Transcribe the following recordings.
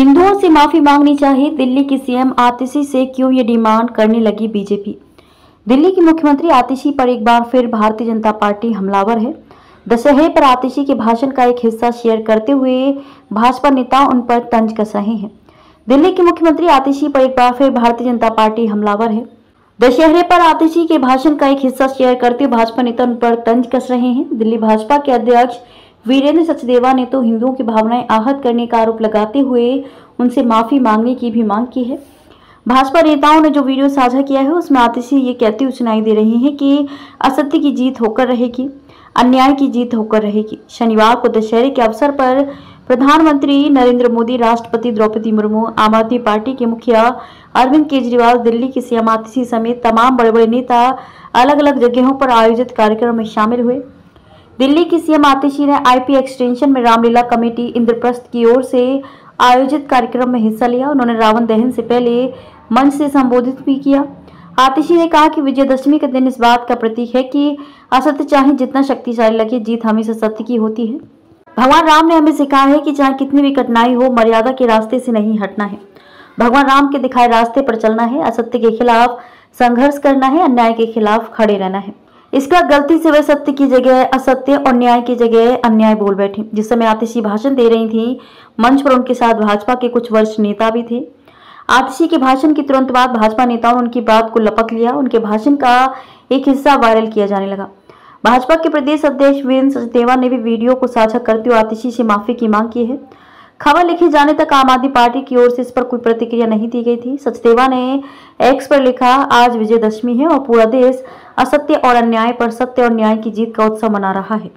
हिंदुओं से माफी मांगनी चाहिए, दिल्ली की सीएम आतिशी से क्यों ये डिमांड करने लगी बीजेपी। दिल्ली की मुख्यमंत्री आतिशी पर एक बार फिर भारतीय जनता पार्टी हमलावर है। दशहरे पर आतिशी के भाषण का एक हिस्सा शेयर करते हुए भाजपा नेता उन पर तंज कस रहे हैं। दिल्ली की मुख्यमंत्री आतिशी पर एक बार फिर भारतीय जनता पार्टी हमलावर है। दशहरे पर आतिशी के भाषण का एक हिस्सा शेयर करते हुए भाजपा नेता उन पर तंज कस रहे हैं। दिल्ली भाजपा के अध्यक्ष वीरेंद्र सचदेवा ने तो हिंदुओं की भावनाएं आहत करने का आरोप लगाते हुए उनसे माफी मांगने की भी मांग की है। भाजपा नेताओं ने जो वीडियो साझा किया है उसमें आतिशी ये कहती हुई सुनाई दे रही हैं कि असत्य की जीत होकर रहेगी, अन्याय की जीत होकर रहेगी। शनिवार को दशहरे के अवसर पर प्रधानमंत्री नरेंद्र मोदी, राष्ट्रपति द्रौपदी मुर्मू, आम आदमी पार्टी के मुखिया अरविंद केजरीवाल, दिल्ली की सीएम आतिशी समेत तमाम बड़े बड़े नेता अलग अलग जगहों पर आयोजित कार्यक्रम में शामिल हुए। दिल्ली की सीएम आतिशी ने आईपी एक्सटेंशन में रामलीला कमेटी इंद्रप्रस्थ की ओर से आयोजित कार्यक्रम में हिस्सा लिया। उन्होंने रावण दहन से पहले मंच से संबोधित भी किया। आतिशी ने कहा कि विजयदशमी का दिन इस बात का प्रतीक है कि असत्य चाहे जितना शक्तिशाली लगे, जीत हमेशा सत्य की होती है। भगवान राम ने हमें सिखाया है कि चाहे कितनी भी कठिनाई हो, मर्यादा के रास्ते से नहीं हटना है। भगवान राम के दिखाए रास्ते पर चलना है, असत्य के खिलाफ संघर्ष करना है, अन्याय के खिलाफ खड़े रहना है। इसका गलती से वे सत्य की जगह असत्य और न्याय की जगह अन्याय बोल बैठे। जिस समय आतिशी भाषण दे रही थी, मंच पर उनके साथ भाजपा के कुछ वरिष्ठ नेता भी थे। आतिशी के भाषण के तुरंत बाद भाजपा नेताओं ने उनकी बात को लपक लिया। उनके भाषण का एक हिस्सा वायरल किया जाने लगा। भाजपा के प्रदेश अध्यक्ष वीरेंद्र सचदेवा ने भी वीडियो को साझा करते हुए आतिशी से माफी की मांग की है। खबर लिखे जाने तक आम आदमी पार्टी की ओर से इस पर कोई प्रतिक्रिया नहीं दी गई थी। सचदेवा ने एक्स पर लिखा, आज विजयदशमी है और पूरा देश असत्य और अन्याय पर सत्य और न्याय की जीत का उत्सव मना रहा है।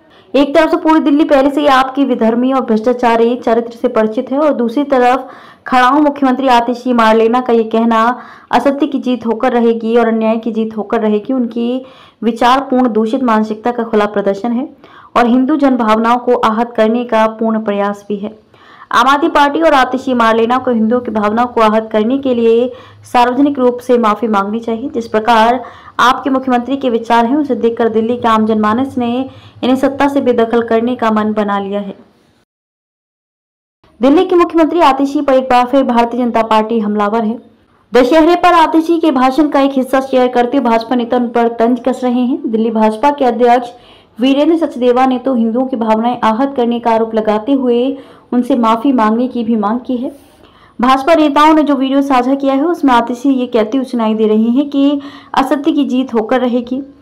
एक तरफ से पूरी दिल्ली पहले से ही आपकी विधर्मी और भ्रष्टाचारी चरित्र से परिचित है और दूसरी तरफ खड़ाऊ मुख्यमंत्री आतिशी मारलेना का ये कहना असत्य की जीत होकर रहेगी और अन्याय की जीत होकर रहेगी उनकी विचारपूर्ण दूषित मानसिकता का खुला प्रदर्शन है और हिंदू जनभावनाओं को आहत करने का पूर्ण प्रयास भी है। आम आदमी पार्टी और आतिशी मारलेना को हिंदुओं की भावनाओं को आहत करने के लिए सार्वजनिक रूप से माफी मांगनी चाहिए। जिस प्रकार आपके मुख्यमंत्री के विचार हैं उसे देखकर दिल्ली के आम जनमानस ने इन्हें सत्ता से बेदखल करने का मन बना लिया है। दिल्ली की मुख्यमंत्री आतिशी पर एक बार फिर भारतीय जनता पार्टी हमलावर है। दशहरे पर आतिशी के भाषण का एक हिस्सा शेयर करते हुए भाजपा नेता उन पर तंज कस रहे हैं। दिल्ली भाजपा के अध्यक्ष वीरेंद्र सचदेवा ने तो हिंदुओं की भावनाएं आहत करने का आरोप लगाते हुए उनसे माफी मांगने की भी मांग की है। भाजपा नेताओं ने जो वीडियो साझा किया है उसमें आतिशी ये कहती हुई सुनाई दे रही हैं कि असत्य की जीत होकर रहेगी,